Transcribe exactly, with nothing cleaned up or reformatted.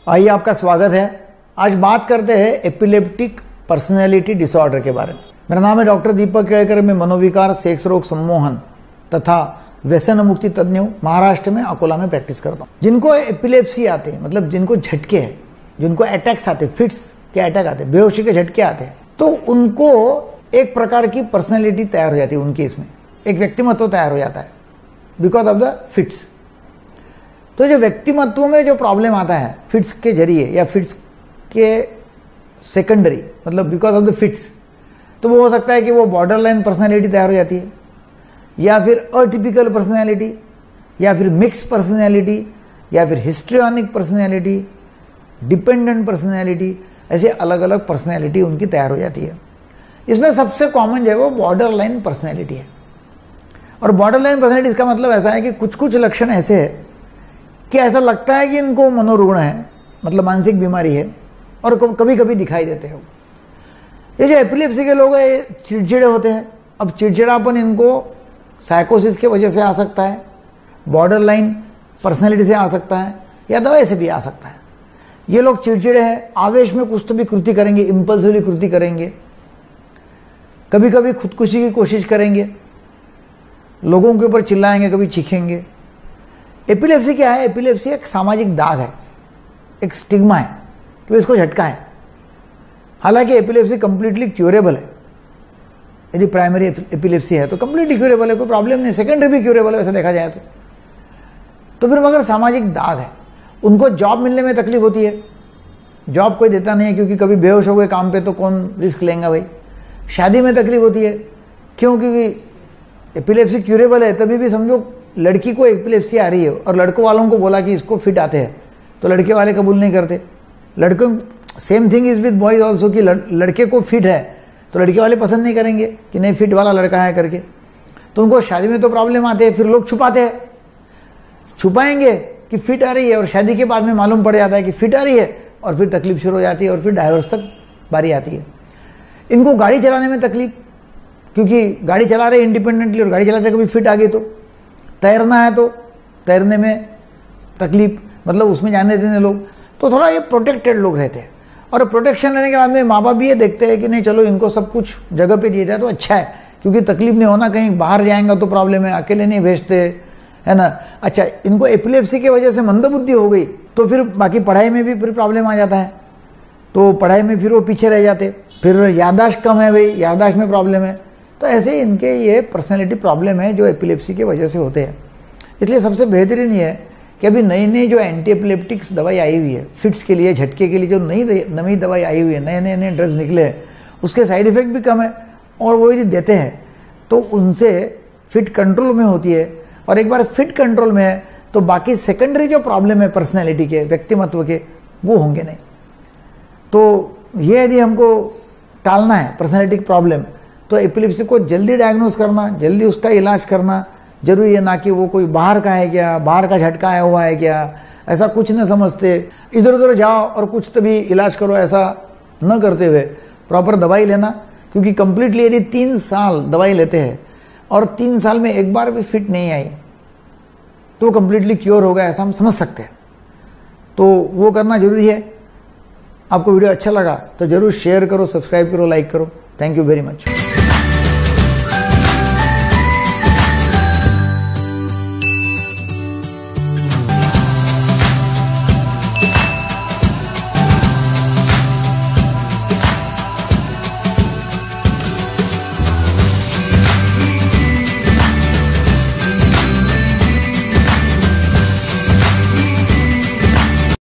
आइए, आपका स्वागत है। आज बात करते हैं एपिलेप्टिक पर्सनैलिटी डिसऑर्डर के बारे में। मेरा नाम है डॉक्टर दीपक केळकर। मैं मनोविकार, सेक्स रोग सम्मोहन तथा व्यसन मुक्ति तज्ञ हूं। महाराष्ट्र में अकोला में प्रैक्टिस करता हूं। जिनको एपिलेप्सी आते हैं, मतलब जिनको झटके हैं, जिनको अटैक्स आते, फिट्स के अटैक आते, बेहोशी के झटके आते हैं, तो उनको एक प्रकार की पर्सनैलिटी तैयार हो जाती है। उनकी इसमें एक व्यक्तिमत्व तैयार हो जाता है बिकॉज ऑफ द फिट्स। तो जो व्यक्तिमत्व में जो प्रॉब्लम आता है फिट्स के जरिए या फिट्स के सेकेंडरी, मतलब बिकॉज ऑफ द फिट्स, तो वो हो सकता है कि वो बॉर्डर लाइन पर्सनैलिटी तैयार हो जाती है, या फिर अटिपिकल पर्सनैलिटी, या फिर मिक्स पर्सनैलिटी, या फिर हिस्ट्रियोनिक पर्सनैलिटी, डिपेंडेंट पर्सनैलिटी, ऐसे अलग अलग पर्सनैलिटी उनकी तैयार हो जाती है। इसमें सबसे कॉमन जो है वो बॉर्डर लाइन पर्सनैलिटी है। और बॉर्डर लाइन पर्सनैलिटी इसका मतलब ऐसा है कि कुछ कुछ लक्षण ऐसे है कि ऐसा लगता है कि इनको मनोरुग्ण है, मतलब मानसिक बीमारी है, और कभी कभी दिखाई देते हैं। ये जो एपिलेप्सी के लोग हैं ये चिड़चिड़े होते हैं। अब चिड़चिड़ापन इनको साइकोसिस के वजह से आ सकता है, बॉर्डर लाइन पर्सनैलिटी से आ सकता है, या दवाई से भी आ सकता है। ये लोग चिड़चिड़े हैं, आवेश में कुछ तो भी कृति करेंगे, इंपल्सिवली कृति करेंगे, कभी कभी खुदकुशी की कोशिश करेंगे, लोगों के ऊपर चिल्लाएंगे, कभी चीखेंगे। एपिलेप्सी क्या है? एपिलेप्सी एक सामाजिक दाग है, एक स्टिग्मा है, तो इसको झटका है। हालांकि एपिलेप्सी कंप्लीटली क्यूरेबल है। यदि प्राइमरी एपिलेप्सी है तो कंप्लीटली क्यूरेबल है, कोई प्रॉब्लम नहीं। सेकेंडरी भी क्यूरेबल है वैसे देखा जाए तो तो फिर मगर सामाजिक दाग है। उनको जॉब मिलने में तकलीफ होती है, जॉब कोई देता नहीं है, क्योंकि कभी बेहोश हो गए काम पे तो कौन रिस्क लेंगे भाई। शादी में तकलीफ होती है, क्यों? क्योंकि एपिलेप्सी क्यूरेबल है। तभी भी समझो लड़की को एपिलेप्सी आ रही है और लड़कों वालों को बोला कि इसको फिट आते हैं, तो लड़के वाले कबूल नहीं करते। लड़कों same thing is with boys also, कि लड़के को फिट है तो लड़के वाले पसंद नहीं करेंगे कि नहीं फिट वाला लड़का है करके। तो उनको शादी में तो प्रॉब्लम आते हैं, फिर लोग छुपाते हैं, छुपाएंगे कि फिट आ रही है, और शादी के बाद में मालूम पड़ जाता है कि फिट आ रही है, और फिर तकलीफ शुरू हो जाती है, और फिर डाइवोर्स तक बारी आती है। इनको गाड़ी चलाने में तकलीफ, क्योंकि गाड़ी चला रहे इंडिपेंडेंटली और गाड़ी चलाते कभी फिट आ गई। तो तैरना है तो तैरने में तकलीफ, मतलब उसमें जाने देने लोग, तो थोड़ा ये प्रोटेक्टेड लोग रहते हैं। और प्रोटेक्शन रहने के बाद में माँ बाप भी ये देखते हैं कि नहीं चलो इनको सब कुछ जगह पे दिया जाए तो अच्छा है, क्योंकि तकलीफ नहीं होना, कहीं बाहर जाएंगा तो प्रॉब्लम है, अकेले नहीं भेजते, है ना। अच्छा, इनको एपिलेप्सी की वजह से मंदबुद्धि हो गई तो फिर बाकी पढ़ाई में भी फिर प्रॉब्लम आ जाता है, तो पढ़ाई में फिर वो पीछे रह जाते। फिर याददाश्त कम है भाई, याददाश्त में प्रॉब्लम है। तो ऐसे इनके ये पर्सनैलिटी प्रॉब्लम है जो एपिलेप्सी की वजह से होते हैं। इसलिए सबसे बेहतरीन ये है कि अभी नई नई जो एंटी एपिलेप्टिक्स दवाई आई हुई है फिट्स के लिए, झटके के लिए, जो नई नई दवाई आई हुई है, नए नए नए ड्रग्स निकले हैं, उसके साइड इफेक्ट भी कम है, और वो यदि देते हैं तो उनसे फिट कंट्रोल में होती है। और एक बार फिट कंट्रोल में है तो बाकी सेकेंडरी जो प्रॉब्लम है पर्सनैलिटी के, व्यक्तिमत्व के, वो होंगे नहीं। तो ये यदि हमको टालना है पर्सनैलिटी प्रॉब्लम, तो एपिलेप्सी को जल्दी डायग्नोज करना, जल्दी उसका इलाज करना जरूरी है। ना कि वो कोई बाहर का है क्या, बाहर का झटका आया हुआ है क्या, ऐसा कुछ न समझते इधर उधर जाओ और कुछ तभी इलाज करो, ऐसा न करते हुए प्रॉपर दवाई लेना। क्योंकि कंप्लीटली यदि तीन साल दवाई लेते हैं और तीन साल में एक बार भी फिट नहीं आई तो कंप्लीटली क्योर हो गया, ऐसा हम समझ सकते हैं। तो वो करना जरूरी है। आपको वीडियो अच्छा लगा तो जरूर शेयर करो, सब्सक्राइब करो, लाइक करो। Thank you very much.